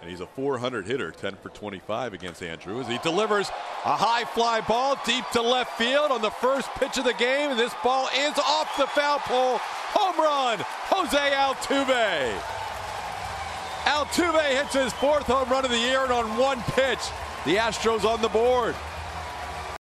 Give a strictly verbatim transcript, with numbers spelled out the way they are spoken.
And he's a four hundred hitter, ten for twenty-five against Andrew, as he delivers a high fly ball deep to left field on the first pitch of the game. And this ball is off the foul pole. Home run, Jose Altuve. Altuve hits his fourth home run of the year, and on one pitch, the Astros on the board.